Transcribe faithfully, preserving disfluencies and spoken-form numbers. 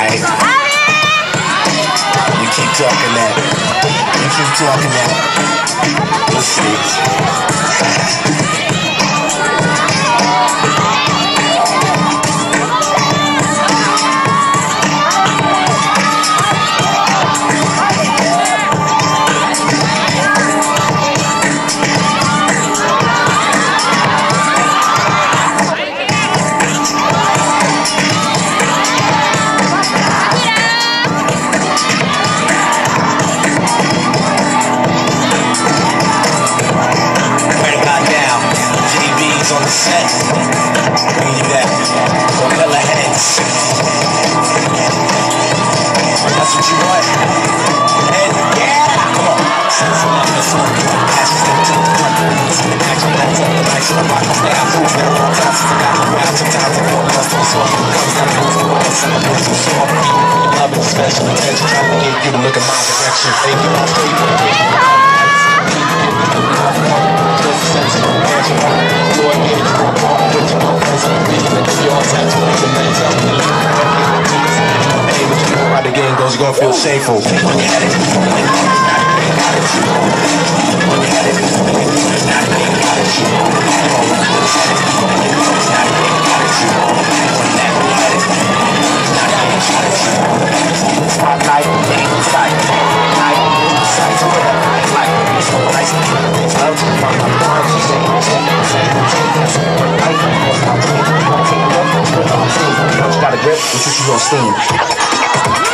Alright. You keep talking that. You keep talking that. Let's see. On the set, bring you that Gorilla heads. That's what you want. And yeah, come on. Sense of love, that's all. Passion step to the front. See the action, that's all. The nice on the rock, stay out, move now. Sometimes I got the ground, sometimes I fall lost on soft. Comes down to the wall, some of them too soft. Love and special attention, trying to get you to look in my direction. Thank you, my favorite. The game goes, you're gonna feel shameful. Spotlight, sight, night, sight, like, nice, love, from my mind, she said, got a grip, this is your steam.